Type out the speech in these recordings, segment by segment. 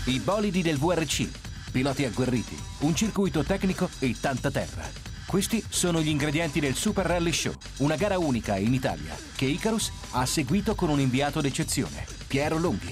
I bolidi del VRC, piloti agguerriti, un circuito tecnico e tanta terra. Questi sono gli ingredienti del Super Rally Show, una gara unica in Italia che Icarus ha seguito con un inviato d'eccezione, Piero Longhi.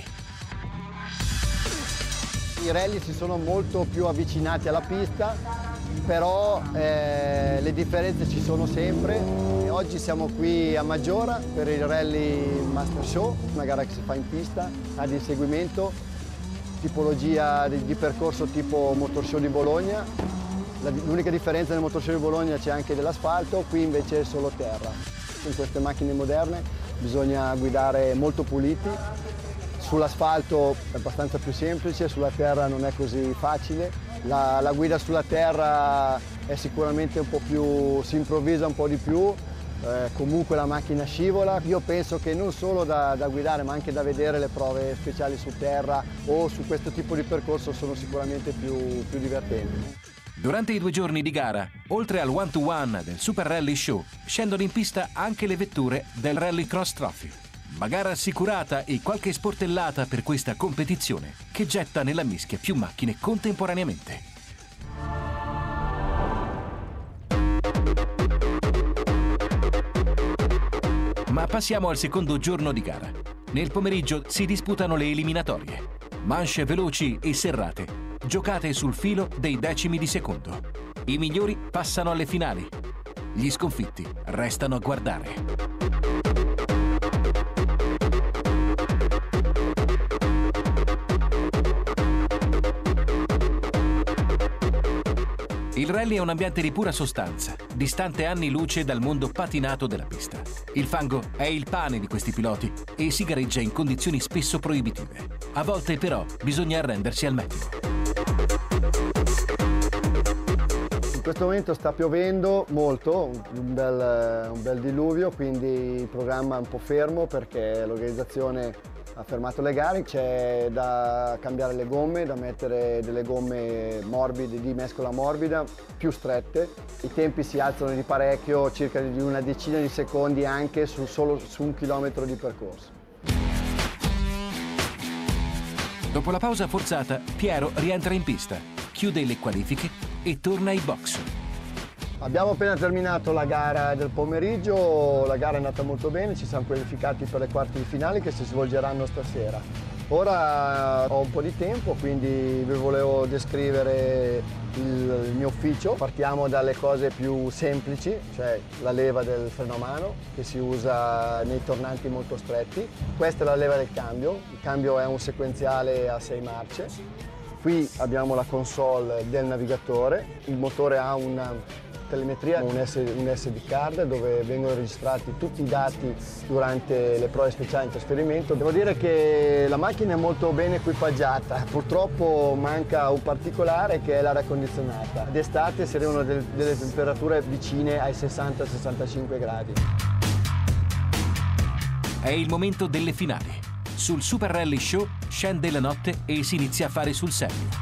I rally si sono molto più avvicinati alla pista, però le differenze ci sono sempre. E oggi siamo qui a Maggiora per il Rally Master Show, una gara che si fa in pista ad inseguimento, tipologia di percorso tipo Motor Show di Bologna. L'unica differenza nel Motor Show di Bologna c'è anche dell'asfalto, qui invece è solo terra. In queste macchine moderne bisogna guidare molto puliti. Sull'asfalto è abbastanza più semplice, sulla terra non è così facile. La guida sulla terra è sicuramente un po' più, si improvvisa un po' di più, comunque la macchina scivola. Io penso che non solo da guidare ma anche da vedere le prove speciali su terra o su questo tipo di percorso sono sicuramente più divertenti. Durante i 2 giorni di gara, oltre al one-to-one del Super Rally Show, scendono in pista anche le vetture del Rally Cross Trophy. Ma gara assicurata e qualche sportellata per questa competizione che getta nella mischia più macchine contemporaneamente. Ma passiamo al secondo giorno di gara. Nel pomeriggio si disputano le eliminatorie. Manche veloci e serrate, giocate sul filo dei decimi di secondo. I migliori passano alle finali. Gli sconfitti restano a guardare. Il rally è un ambiente di pura sostanza, distante anni luce dal mondo patinato della pista. Il fango è il pane di questi piloti e si gareggia in condizioni spesso proibitive. A volte però bisogna arrendersi al meteo. In questo momento sta piovendo molto, un bel diluvio, quindi il programma è un po' fermo perché l'organizzazione ha fermato le gare. C'è da cambiare le gomme, da mettere delle gomme morbide, di mescola morbida, più strette. I tempi si alzano di parecchio, circa di una decina di secondi anche solo su 1 chilometro di percorso. Dopo la pausa forzata, Piero rientra in pista, chiude le qualifiche e torna ai box. Abbiamo appena terminato la gara del pomeriggio, la gara è andata molto bene, ci siamo qualificati per le quarti di finale che si svolgeranno stasera. Ora ho un po' di tempo, quindi vi volevo descrivere il mio ufficio. Partiamo dalle cose più semplici, cioè la leva del freno a mano che si usa nei tornanti molto stretti. Questa è la leva del cambio, il cambio è un sequenziale a 6 marce. Qui abbiamo la console del navigatore, il motore ha una telemetria, un SD card dove vengono registrati tutti i dati durante le prove speciali in trasferimento. Devo dire che la macchina è molto ben equipaggiata, purtroppo manca un particolare che è l'aria condizionata. D'estate si arrivano delle temperature vicine ai 60-65 gradi. È il momento delle finali. Sul Super Rally Show scende la notte e si inizia a fare sul serio.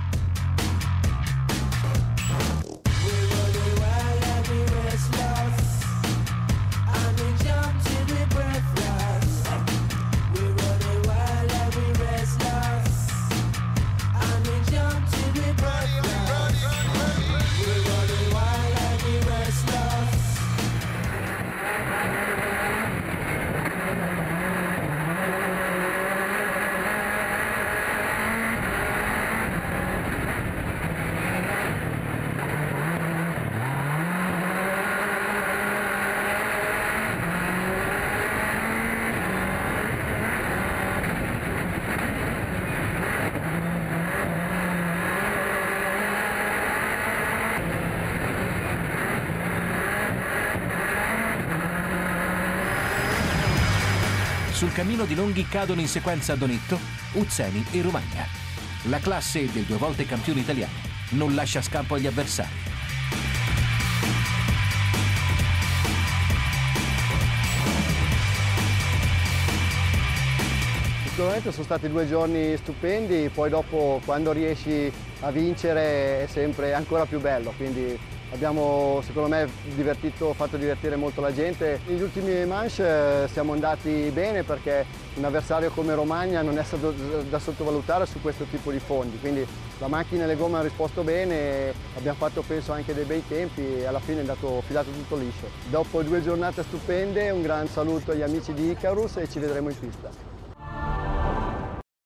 Sul cammino di Longhi cadono in sequenza Donetto, Uzzeni e Romagna. La classe del 2 volte campione italiano non lascia scampo agli avversari. Sicuramente sono stati 2 giorni stupendi, poi dopo quando riesci a vincere è sempre ancora più bello, quindi abbiamo secondo me fatto divertire molto la gente. Negli ultimi manche siamo andati bene perché un avversario come Romagna non è stato da sottovalutare su questo tipo di fondi, quindi la macchina e le gomme hanno risposto bene, abbiamo fatto penso anche dei bei tempi e alla fine è andato filato tutto liscio. Dopo 2 giornate stupende, un gran saluto agli amici di Icarus e ci vedremo in pista.